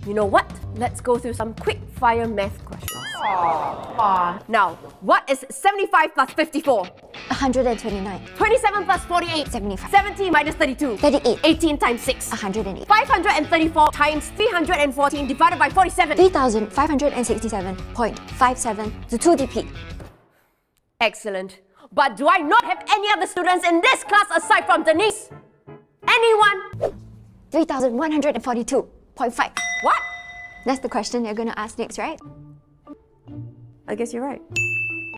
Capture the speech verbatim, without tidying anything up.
You know what? Let's go through some quick fire math questions. Aw, come on. Now, what is seventy-five plus fifty-four? one hundred twenty-nine. twenty-seven plus forty-eight? seventy-five. seventy minus thirty-two? thirty-eight. eighteen times six? one hundred eight. five hundred thirty-four times three hundred fourteen divided by forty-seven? three thousand five hundred sixty-seven point five seven to two D P. Excellent. But do I not have any other students in this class aside from Denise? Anyone? three thousand one hundred forty-two point five. What? That's the question you're going to ask next, right? I guess you're right.